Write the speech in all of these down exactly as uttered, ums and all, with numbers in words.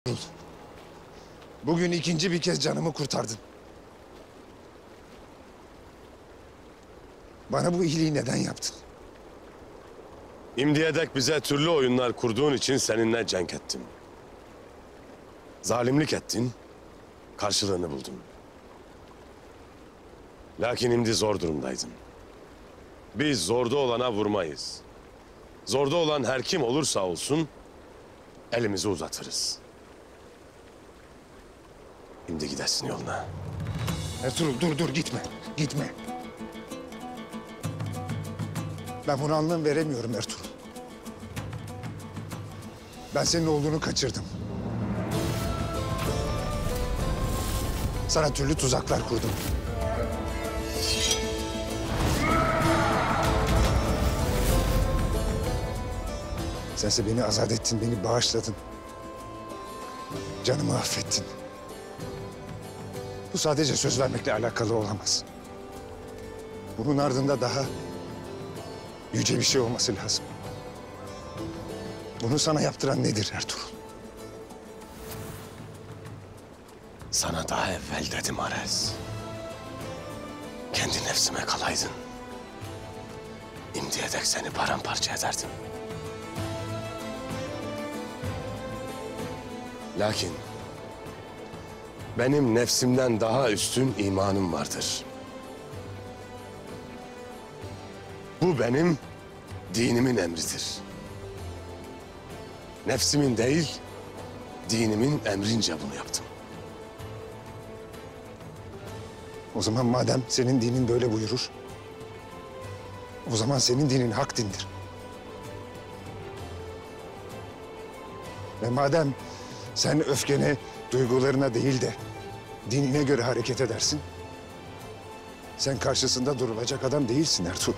Bugün ikinci bir kez canımı kurtardın. Bana bu iyiliği neden yaptın? İmdiye dek bize türlü oyunlar kurduğun için seninle cenk ettim. Zalimlik ettin, karşılığını buldun. Lakin şimdi zor durumdaydın. Biz zorda olana vurmayız. Zorda olan her kim olursa olsun elimizi uzatırız. Şimdi gidersin yoluna. Ertuğrul dur dur gitme. Gitme. Ben buna anlam veremiyorum Ertuğrul. Ben senin oğlunu kaçırdım. Sana türlü tuzaklar kurdum. Sense beni azat ettin, beni bağışladın. Canımı affettin. Bu sadece söz vermekle alakalı olamaz. Bunun ardında daha yüce bir şey olması lazım. Bunu sana yaptıran nedir Ertuğrul? Sana daha evvel dedim Ares. Kendi nefsime kalaydın. İmdiye dek seni paramparça ederdim. Lakin benim nefsimden daha üstün imanım vardır. Bu benim dinimin emridir. Nefsimin değil, dinimin emrince bunu yaptım. O zaman madem senin dinin böyle buyurur, o zaman senin dinin hak dindir. Ve madem sen öfkene, duygularına değil de dinine göre hareket edersin, sen karşısında durulacak adam değilsin Ertuğrul.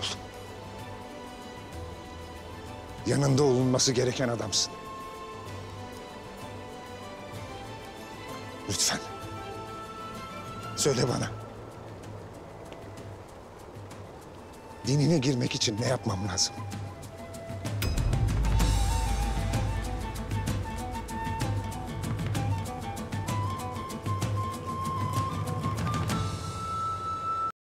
Yanında olunması gereken adamsın. Lütfen. Söyle bana. Dinine girmek için ne yapmam lazım?